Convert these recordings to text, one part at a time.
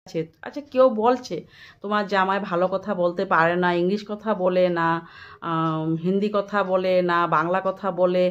আচ্ছা কেউ বলছে তোমার জামাই ভালো কথা বলতে পারে না, ইংলিশ কথা বলে না, হিন্দি কথা বলে না, বাংলা কথা বলে।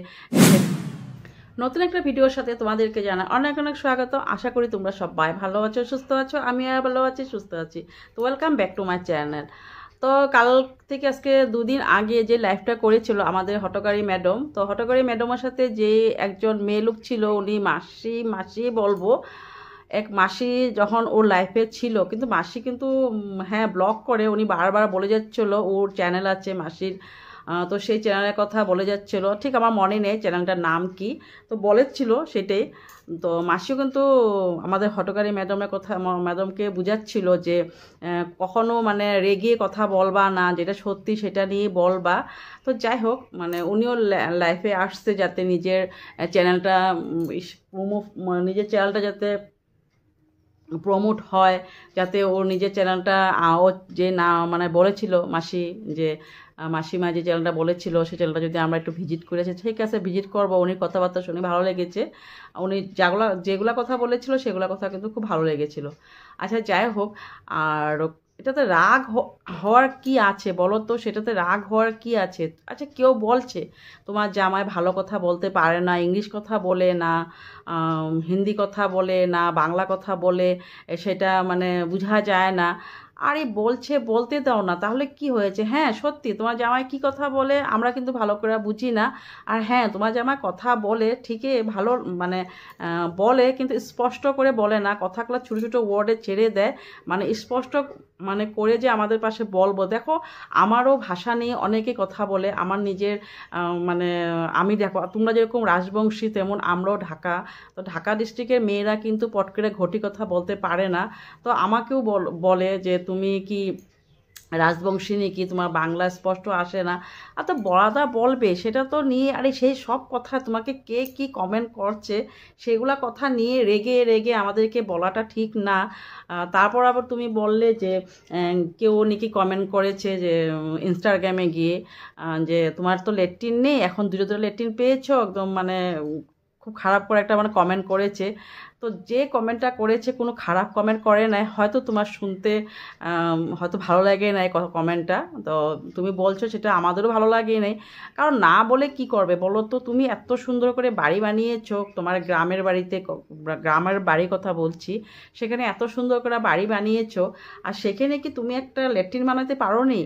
নতুন একটা ভিডিওর সাথে তোমাদেরকে জানা অনেক অনেক স্বাগত। আশা করি তোমরা সবাই ভালো আছো, সুস্থ আছো। আমি আর ভালো আছি, সুস্থ আছি। তো welcome back to my channel. তো কাল থেকে আজকে দুদিন আগে যে লাইভটা করেছিল আমাদের হটকারী ম্যাডাম, তো হটকারী ম্যাডামের সাথে যে একজন মেয়ে লোক ছিল, উনি মাসি মাসি বলবো, এক মাসি যখন ওর লাইফে ছিল, কিন্তু মাসি কিন্তু হ্যাঁ ব্লগ করে, উনি বারবার বলে যাচ্ছিলো ওর চ্যানেল আছে মাসির। তো সেই চ্যানেলের কথা বলে যাচ্ছিল, ঠিক আমার মনে নেই চ্যানেলটার নাম কি, তো বলেছিল সেটাই। তো মাসিও কিন্তু আমাদের হটকারী ম্যাডামের কথা ম্যাডামকে বুঝাচ্ছিল যে কখনো মানে রেগে কথা বলবা না, যেটা সত্যি সেটা নিয়ে বলবা। তো যাই হোক, মানে উনিও লাইফে আসছে যাতে নিজের চ্যানেলটা নিজের চ্যানেলটা যাতে প্রমোট হয়, যাতে ওর নিজের চ্যানেলটা ও যে না মানে বলেছিল মাসি, যে মাসিমা যে চ্যানেলটা বলেছিল সেই চ্যানেলটা যদি আমরা একটু ভিজিট করেছি, ঠিক আছে ভিজিট করবো। উনি কথাবার্তা শুনে ভালো লেগেছে, উনি যেগুলা কথা বলেছিল সেগুলা কথা কিন্তু খুব ভালো লেগেছিল। আচ্ছা যাই হোক, আর এটাতে রাগ হওয়ার কি আছে বলো তো, সেটাতে রাগ হওয়ার কি আছে? আচ্ছা কেউ বলছে তোমার জামাই ভালো কথা বলতে পারে না, ইংলিশ কথা বলে না, হিন্দি কথা বলে না, বাংলা কথা বলে, সেটা মানে বোঝা যায় না। আরে বলছে, বলতে দাও না, তাহলে কি হয়েছে? হ্যাঁ সত্যি তোমার জামাই কি কথা বলে আমরা কিন্তু ভালো করে বুঝি না। আর হ্যাঁ তোমার জামাই কথা বলে ঠিকই, ভালো মানে বলে, কিন্তু স্পষ্ট করে বলে না, কথাগুলো ছোটো ছোটো ওয়ার্ডে ছেড়ে দেয়, মানে স্পষ্ট মানে করে যে আমাদের পাশে বলবো। দেখো আমারও ভাষা নিয়ে অনেকে কথা বলে, আমার নিজের মানে আমি দেখো তোমরা যেরকম রাজবংশী তেমন আমরাও ঢাকা, তো ঢাকা ডিস্ট্রিক্টের মেয়েরা কিন্তু পট করে ঘটি কথা বলতে পারে না। তো আমাকেও বলে যে তুমি কি রাজবংশী নাকি, তোমার বাংলা স্পষ্ট আসে না। আর তো বলাটা বলবে, সেটা তো নিয়ে আরে সেই সব কথা তোমাকে কে কি কমেন্ট করছে সেগুলা কথা নিয়ে রেগে রেগে আমাদেরকে বলাটা ঠিক না। তারপর আবার তুমি বললে যে কেউ নাকি কমেন্ট করেছে যে ইনস্টাগ্রামে গিয়ে যে তোমার তো লেট্রিন নেই, এখন দুটো দুটো লেট্রিন পেয়েছো, একদম মানে খুব খারাপ করে একটা মানে কমেন্ট করেছে। তো যে কমেন্টটা করেছে কোনো খারাপ কমেন্ট করে নাই, হয়তো তোমার শুনতে হয়তো ভালো লাগে নাই কমেন্টটা, তো তুমি বলছো সেটা আমাদেরও ভালো লাগে নাই। কারণ না বলে কি করবে বলো তো, তুমি এত সুন্দর করে বাড়ি বানিয়েছো তোমার গ্রামের বাড়িতে, গ্রামের বাড়ির কথা বলছি, সেখানে এত সুন্দর করে বাড়ি বানিয়েছো, আর সেখানে কি তুমি একটা ল্যাট্রিন বানাতে পারো নি?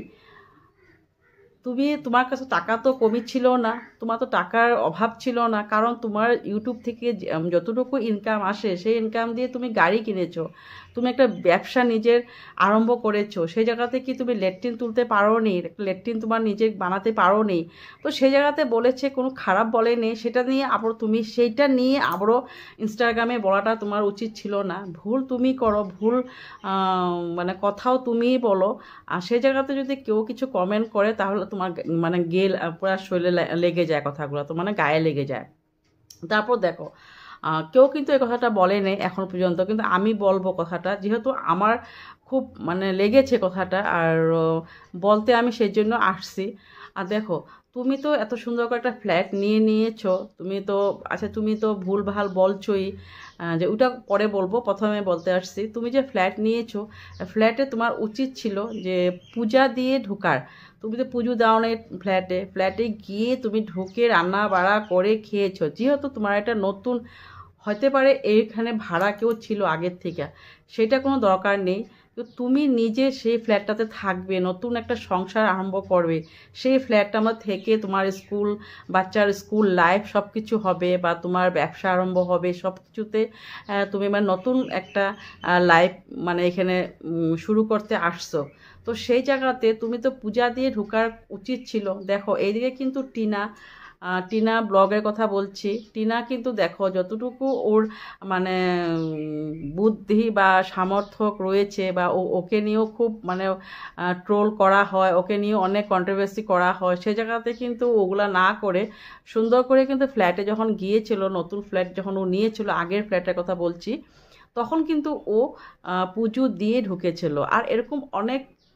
তোমার কাছে টাকা তো কমই ছিল না, তোমার তো টাকার অভাব ছিল না, কারণ তোমার ইউটিউব থেকে যতটুকু ইনকাম আসে সেই ইনকাম দিয়ে তুমি গাড়ি কিনেছো, তুমি একটা ব্যবসা নিজের আরম্ভ করেছো, সেই জায়গাতে কি তুমি ল্যাট্রিন তুলতে পারো নি, ল্যাট্রিন তোমার নিজে বানাতে পারো নি? তো সেই জায়গাতে বলেছে, কোনো খারাপ বলেনি, সেটা নিয়ে আবারও তুমি সেইটা নিয়ে আবারও ইনস্টাগ্রামে বলাটা তোমার উচিত ছিল না। ভুল তুমি করো, ভুল মানে কথাও তুমিই বলো। আর সেই জায়গাতে যদি কেউ কিছু কমেন্ট করে তাহলে তোমার মানে পুরা শরীরে লেগে যায়, কথাগুলো তো মানে গায়ে লেগে যায়। তারপর দেখো কেউ কিন্তু এই কথাটা বলেনি এখন পর্যন্ত, কিন্তু আমি বলবো কথাটা, যেহেতু আমার খুব মানে লেগেছে কথাটা, আর বলতে আমি সেই জন্য আসছি। আর দেখো তুমি তো এত সুন্দর করে একটা ফ্ল্যাট নিয়ে নিয়েছো, তুমি তো আচ্ছা তুমি তো ভুলভাল বলছোই, যে ওটা পরে বলবো, প্রথমে বলতে আসছি তুমি যে ফ্ল্যাট নিয়েছো, ফ্ল্যাটে তোমার উচিত ছিল যে পূজা দিয়ে ঢোকার। তুমি তো পুজো দাও না ফ্ল্যাটে, ফ্ল্যাটে গিয়ে তুমি ঢুকে রান্না বাড়া করে খেয়েছো, যেহেতু তোমার একটা নতুন হতে পারে এইখানে ভাড়া কেউ ছিল আগের থেকে, সেটা কোনো দরকার নেই। তো তুমি নিজে সেই ফ্ল্যাটটাতে থাকবে, নতুন একটা সংসার আরম্ভ করবে, সেই ফ্ল্যাটটা আমার থেকে তোমার স্কুল, বাচ্চার স্কুল লাইফ সব কিছু হবে, বা তোমার ব্যবসা আরম্ভ হবে, সব কিছুতে তুমি মানে নতুন একটা লাইফ মানে এখানে শুরু করতে আসছো। তো সেই জায়গাতে তুমি তো পূজা দিয়ে ঢোকার উচিত ছিল। দেখো এইদিকে কিন্তু টিনা ব্লগের কথা বলছি, টিনা কিন্তু দেখো যতটুকু ওর মানে বুদ্ধি বা সামর্থ্য রয়েছে, বা ওকে নিয়েও খুব মানে ট্রোল করা হয়, ওকে নিয়েও অনেক কন্ট্রোভার্সি করা হয়, সেই জায়গাতে কিন্তু ওগুলা না করে সুন্দর করে কিন্তু ফ্ল্যাটে যখন গিয়েছিল, নতুন ফ্ল্যাট যখন ও নিয়েছিল, আগের ফ্ল্যাটের কথা বলছি, তখন কিন্তু ও পুজো দিয়ে ঢুকেছিল। আর এরকম অনেক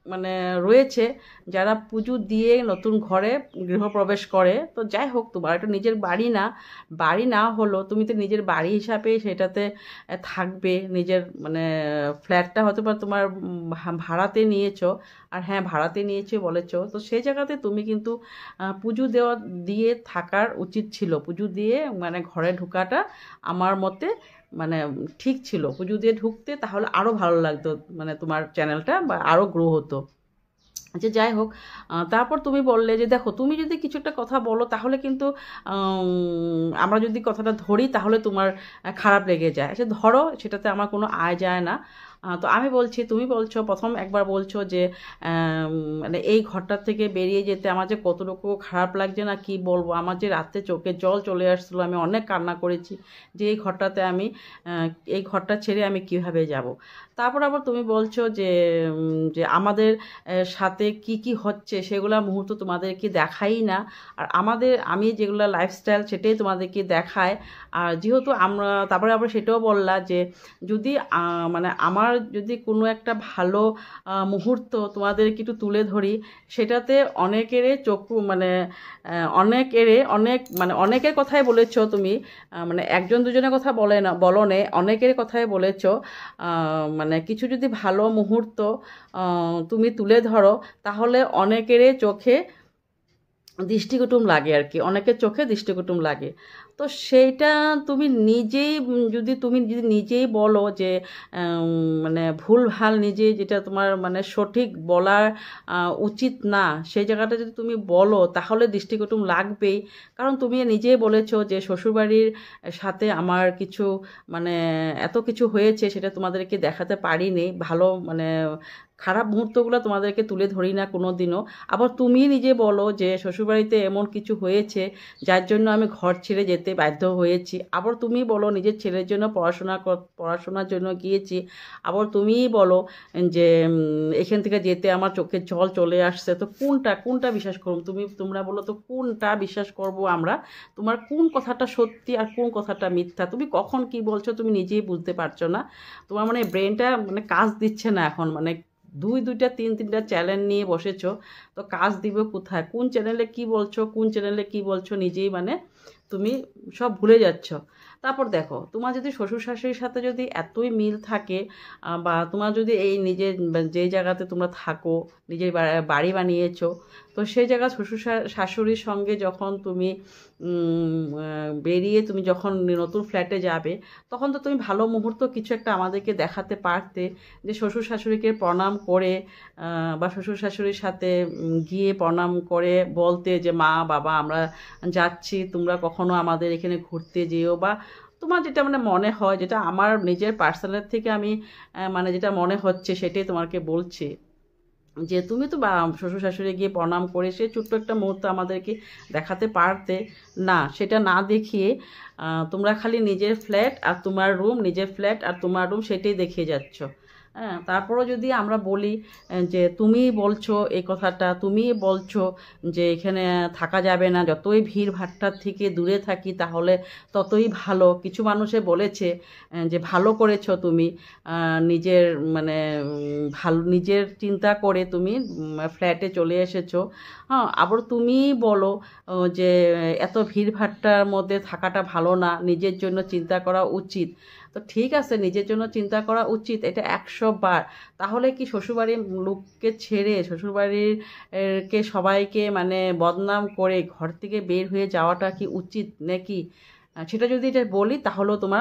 মানে রয়েছে যারা পুজো দিয়ে নতুন ঘরে গৃহপ্রবেশ করে। তো যাই হোক, তোমার এটা নিজের বাড়ি না, বাড়ি না হলো তুমি তো নিজের বাড়ি হিসাবে সেটাতে থাকবে। নিজের মানে ফ্ল্যাটটা হতে পারে তোমার ভাড়াতে নিয়েছো, আর হ্যাঁ ভাড়াতে নিয়েছো বলেছো, তো সেই জায়গাতে তুমি কিন্তু পুজো দিয়ে থাকার উচিত ছিল। পুজো দিয়ে মানে ঘরে ঢোকাটা আমার মতে মানে ঠিক ছিল। পুজো দিয়ে ঢুকতে তাহলে আরও ভালো লাগতো, মানে তোমার চ্যানেলটা বা আরও গ্রো হতো। আচ্ছা যাই হোক, তারপর তুমি বললে যে দেখো তুমি যদি কিছু একটা কথা বলো তাহলে কিন্তু আমরা যদি কথাটা ধরি তাহলে তোমার খারাপ লেগে যায়। আচ্ছা ধরো, সেটাতে আমার কোনো আয় যায় না। তো আমি বলছি, তুমি বলছো প্রথম একবার বলছো যে মানে এই ঘরটার থেকে বেরিয়ে যেতে আমার যে কতটুকু খারাপ লাগছে না কি বলবো, আমার যে রাত্রে চোখে জল চলে আসছিলো, আমি অনেক কান্না করেছি যে এই ঘরটাতে আমি এই ঘরটা ছেড়ে আমি কিভাবে যাব। তারপর আবার তুমি বলছো যে যে আমাদের সাথে কি কি হচ্ছে সেগুলা মুহূর্ত তোমাদেরকে দেখাই না, আর আমি যেগুলো লাইফস্টাইল সেটাই তোমাদেরকে দেখায়। আর যেহেতু আমরা তারপরে আবার সেটাও বললা যে যদি মানে আমার যদি কোনো একটা ভালো মুহূর্ত তোমাদেরকে একটু তুলে ধরি, সেটাতে অনেকেরই চক্ষু মানে অনেকের কথাই বলেছো তুমি, মানে একজন দুজনের কথা বলো নে, অনেকের কথাই বলেছো। মানে কিছু যদি ভালো মুহূর্ত তুমি তুলে ধরো তাহলে অনেকেরই চোখে দৃষ্টিকটুম লাগে আর কি, অনেকের চোখে দৃষ্টিকটুম লাগে। তো সেইটা তুমি নিজেই যদি নিজেই বলো যে মানে ভুল ভাল নিজে যেটা তোমার মানে সঠিক বলার উচিত না, সেই জায়গাটা যদি তুমি বলো তাহলে দৃষ্টিকটুম লাগবেই। কারণ তুমি নিজেই বলেছো যে শ্বশুরবাড়ির সাথে আমার কিছু মানে এত কিছু হয়েছে সেটা তোমাদেরকে দেখাতে পারিনি, ভালো মানে খারাপ মুহূর্তগুলো তোমাদেরকে তুলে ধরি না কোনো দিনও। আবার তুমি নিজে বলো যে শ্বশুরবাড়িতে এমন কিছু হয়েছে যার জন্য আমি ঘর ছেড়ে যেতে বাধ্য হয়েছি। আবার তুমি বলো নিজের ছেলের জন্য পড়াশোনার জন্য গিয়েছি। আবার তুমিই বলো যে এখান থেকে যেতে আমার চোখের জল চলে আসছে। তো কোনটা বিশ্বাস করব? তোমরা বলো তো কোনটা বিশ্বাস করব আমরা? তোমার কোন কথাটা সত্যি আর কোন কথাটা মিথ্যা? তুমি কখন কি বলছো তুমি নিজেই বুঝতে পারছো না। তোমার মানে ব্রেনটা মানে কাজ দিচ্ছে না এখন, মানে দুইটা তিনটা চ্যানেল নিয়ে বসেছো, তো কাজ দিবে কোথায়? কোন চ্যানেলে কি বলছো, কোন চ্যানেলে কি বলছো নিজেই মানে তুমি সব ভুলে যাচ্ছ। তারপর দেখো, তোমার যদি শ্বশুর শাশুড়ির সাথে যদি এতই মিল থাকে বা তোমার যদি এই নিজের যে জায়গাতে তোমরা থাকো, নিজের বাড়ি বানিয়েছো, তো সেই জায়গা শ্বশুর শাশুড়ির সঙ্গে যখন তুমি বেরিয়ে তুমি যখন নতুন ফ্ল্যাটে যাবে, তখন তো তুমি ভালো মুহূর্ত কিছু একটা আমাদেরকে দেখাতে পারতে, যে শ্বশুর শাশুড়িকে প্রণাম করে বা শ্বশুর শাশুড়ির সাথে গিয়ে প্রণাম করে বলতে যে মা বাবা আমরা যাচ্ছি, তোমরা কখনো আমাদের এখানে ঘুরতে যেও, বা তোমার যেটা মানে মনে হয়, যেটা আমার নিজের পার্সোনাল থেকে আমি মানে যেটা মনে হচ্ছে সেটাই তোমাকে বলছি, যে তুমি তো শ্বশুর শাশুড়ি গিয়ে প্রণাম করে সে ছোট্ট একটা মুহূর্ত আমাদেরকে দেখাতে পারতে। না, সেটা না দেখিয়ে তোমরা খালি নিজের ফ্ল্যাট আর তোমার রুম, নিজের ফ্ল্যাট আর তোমার রুম সেটাই দেখিয়ে যাচ্ছ। হ্যাঁ, তারপরও যদি আমরা বলি যে তুমি বলছো এই কথাটা, তুমি বলছো যে এখানে থাকা যাবে না, যতই ভিড় ভাট্টার থেকে দূরে থাকি তাহলে ততই ভালো। কিছু মানুষে বলেছে যে ভালো করেছো তুমি, নিজের মানে ভালো নিজের চিন্তা করে তুমি ফ্ল্যাটে চলে এসেছো। হ্যাঁ, আবার তুমি বলো যে এত ভিড় ভাট্টার মধ্যে থাকাটা ভালো না, নিজের জন্য চিন্তা করা উচিত। তো ঠিক আছে, নিজের জন্য চিন্তা করা উচিত, এটা 100 বার। তাহলে কি শ্বশুরবাড়ির লোককে ছেড়ে শ্বশুরবাড়ির কে সবাইকে মানে বদনাম করে ঘর থেকে বের হয়ে যাওয়াটা কি উচিত নাকি? সেটা যদি এটা বলি তাহলেও তোমার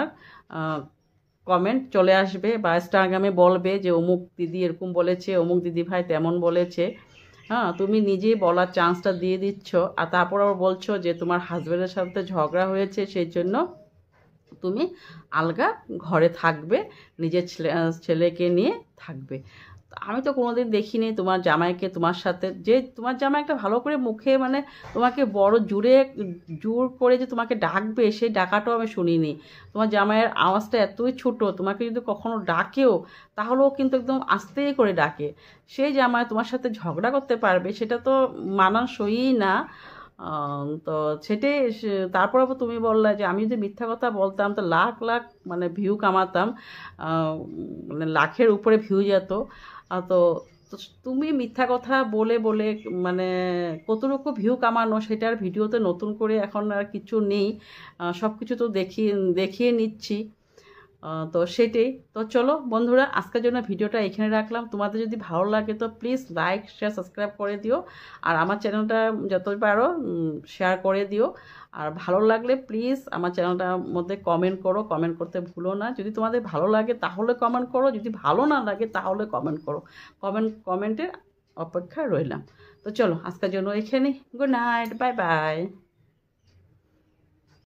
কমেন্ট চলে আসবে বা ইনস্টাগ্রামে বলবে যে অমুক দিদি এরকম বলেছে, অমুক দিদি ভাই তেমন বলেছে। হ্যাঁ, তুমি নিজেই বলার চান্সটা দিয়ে দিচ্ছ, আর তারপর আবার বলছো যে তোমার হাজব্যান্ডের সাথে ঝগড়া হয়েছে সেই জন্য তুমি আলগা ঘরে থাকবে, নিজের ছেলেকে নিয়ে থাকবে। আমি তো কোনোদিন দেখিনি তোমার জামাইকে তোমার সাথে, যে তোমার জামাই একটা ভালো করে মুখে মানে তোমাকে বড় জোর করে যে তোমাকে ডাকবে, সেই ডাকাটাও আমি শুনিনি। তোমার জামাইয়ের আওয়াজটা এতই ছোট, তোমাকে যদি কখনো ডাকেও তাহলেও কিন্তু একদম আস্তে করে ডাকে। সেই জামাই তোমার সাথে ঝগড়া করতে পারবে, সেটা তো মানানসই না। তো সেটাই তারপর আবার তুমি বললা যে আমি যদি মিথ্যা কথা বলতাম তো লাখ লাখ মানে ভিউ কামাতাম, মানে লাখের উপরে ভিউ যেত। তো তো তুমি মিথ্যা কথা বলে বলে মানে কতটুকু ভিউ কামানো সেটার ভিডিওতে নতুন করে এখন আর কিছু নেই, সব কিছু তো দেখিয়ে নিচ্ছি। তো সেটাই। তো চলো বন্ধুরা, আজকের জন্য ভিডিওটা এখানে রাখলাম। তোমাদের যদি ভালো লাগে তো প্লিজ লাইক শেয়ার সাবস্ক্রাইব করে দিও, আর আমার চ্যানেলটা যত পারো শেয়ার করে দিও। আর ভালো লাগলে প্লিজ আমার চ্যানেলটার মধ্যে কমেন্ট করো, কমেন্ট করতে ভুলো না। যদি তোমাদের ভালো লাগে তাহলে কমেন্ট করো, যদি ভালো না লাগে তাহলে কমেন্ট করো। কমেন্টের অপেক্ষায় রইলাম। তো চলো আজকের জন্য এখানে, গুড নাইট, বাই বাই।